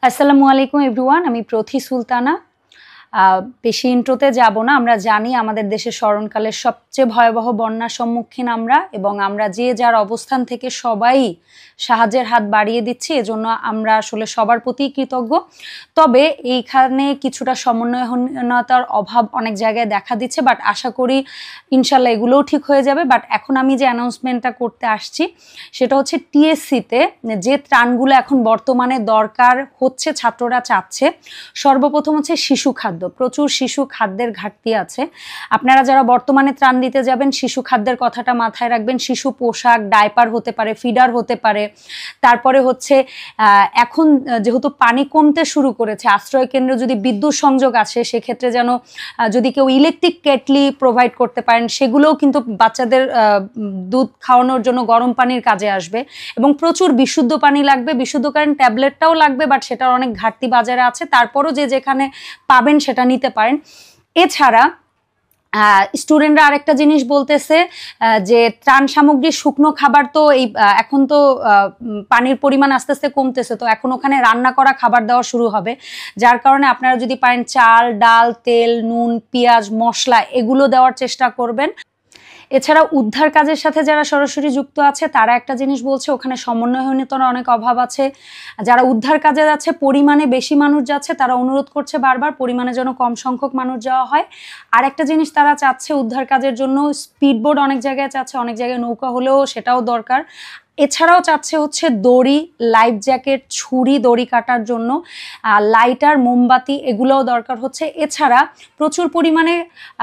আসসালামু আলাইকুম এভরিওয়ান, আমি প্রথি সুলতানা। বেশি ইন্ট্রোতে যাব না। আমরা জানি আমাদের দেশের স্মরণকালের সবচেয়ে ভয়াবহ বন্যার সম্মুখীন আমরা, এবং আমরা যে যার অবস্থান থেকে সবাই সাহায্যের হাত বাড়িয়ে দিচ্ছি, এজন্য আমরা আসলে সবার প্রতি কৃতজ্ঞ। তবে এইখানে কিছুটা সমন্বয়হীনতার অভাব অনেক জায়গায় দেখা দিচ্ছে, বাট আশা করি ইনশাল্লাহ এগুলোও ঠিক হয়ে যাবে। বাট এখন আমি যে অ্যানাউন্সমেন্টটা করতে আসছি সেটা হচ্ছে টিএসসিতে যে ত্রাণগুলো এখন বর্তমানে দরকার হচ্ছে, ছাত্ররা চাচ্ছে, সর্বপ্রথম হচ্ছে শিশু খাদ্য। প্রচুর শিশু খাদ্যের ঘাটতি আছে। আপনারা যারা বর্তমানে ত্রাণ দিতে যাবেন, শিশু খাদ্যের কথাটা মাথায় রাখবেন। শিশু পোশাক, ডাইপার হতে পারে, ফিডার হতে পারে। তারপরে হচ্ছে এখন যেহেতু পানি কমতে শুরু করেছে, আশ্রয় কেন্দ্রে যদি বিদ্যুৎ সংযোগ আসে সেক্ষেত্রে যেন যদি কেউ ইলেকট্রিক কেটলি প্রোভাইড করতে পারেন, সেগুলোও কিন্তু বাচ্চাদের দুধ খাওয়ানোর জন্য গরম পানির কাজে আসবে। এবং প্রচুর বিশুদ্ধ পানি লাগবে, বিশুদ্ধকরণ ট্যাবলেটটাও লাগবে, বাট সেটার অনেক ঘাটতি বাজারে আছে। তারপরও যে যেখানে পাবেন সেটা নিতে পারেন। এছাড়া স্টুডেন্টরা আরেকটা জিনিস বলতেছে যে ত্রাণ সামগ্রী, শুকনো খাবার তো এই এখন তো পানির পরিমাণ আস্তে আস্তে কমতেছে, তো এখন ওখানে রান্না করা খাবার দেওয়া শুরু হবে। যার কারণে আপনারা যদি পারেন চাল, ডাল, তেল, নুন, পেঁয়াজ, মশলা এগুলো দেওয়ার চেষ্টা করবেন। এছাড়া উদ্ধার কাজের সাথে যারা সরাসরি যুক্ত আছে তারা একটা জিনিস বলছে, ওখানে সমন্বয়হীনতার অনেক অভাব আছে। যারা উদ্ধার কাজে যাচ্ছে, পরিমাণে বেশি মানুষ যাচ্ছে, তারা অনুরোধ করছে বারবার পরিমাণে যেন কম সংখ্যক মানুষ যাওয়া হয়। আর একটা জিনিস তারা চাচ্ছে, উদ্ধার কাজের জন্য স্পিডবোট অনেক জায়গায় চাচ্ছে, অনেক জায়গায় নৌকা হলেও সেটাও দরকার। এছাড়াও চাচ্ছে হচ্ছে দড়ি, লাইফ জ্যাকেট, ছুরি, দড়ি কাটার জন্য লাইটার, মোমবাতি এগুলোও দরকার হচ্ছে। এছাড়া প্রচুর পরিমাণে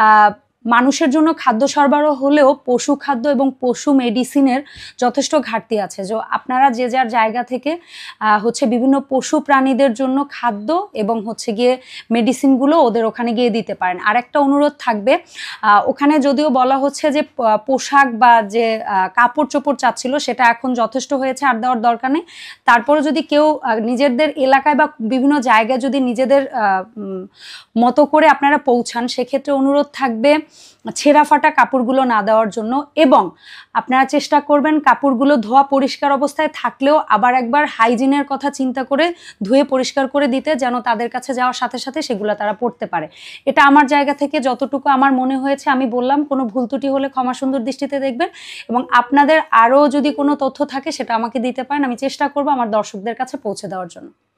মানুষের জন্য খাদ্য সরবরাহ হলেও পশু খাদ্য এবং পশু মেডিসিনের যথেষ্ট ঘাটতি আছে। যে আপনারা যে যার জায়গা থেকে হচ্ছে বিভিন্ন পশু প্রাণীদের জন্য খাদ্য এবং হচ্ছে গিয়ে মেডিসিনগুলো ওদের ওখানে গিয়ে দিতে পারেন। আর একটা অনুরোধ থাকবে, ওখানে যদিও বলা হচ্ছে যে পোশাক বা যে কাপড় চোপড় চাচ্ছিল সেটা এখন যথেষ্ট হয়েছে, আর দেওয়ার দরকার নেই। তারপরে যদি কেউ নিজেদের এলাকায় বা বিভিন্ন জায়গায় যদি নিজেদের মতো করে আপনারা পৌঁছান, সেক্ষেত্রে অনুরোধ থাকবে ছেঁড়া ফাটা কাপড়গুলো না দেওয়ার জন্য, এবং আপনারা চেষ্টা করবেন কাপড়গুলো ধোয়া পরিষ্কার অবস্থায় থাকলেও আবার একবার হাইজিনের কথা চিন্তা করে ধুয়ে পরিষ্কার করে দিতে, যেন তাদের কাছে যাওয়ার সাথে সাথে সেগুলো তারা পরতে পারে। এটা আমার জায়গা থেকে যতটুকু আমার মনে হয়েছে আমি বললাম। কোনো ভুল ত্রুটি হলে ক্ষমা সুন্দর দৃষ্টিতে দেখবেন, এবং আপনাদের আরও যদি কোনো তথ্য থাকে সেটা আমাকে দিতে পারেন। আমি চেষ্টা করবো আমার দর্শকদের কাছে পৌঁছে দেওয়ার জন্য।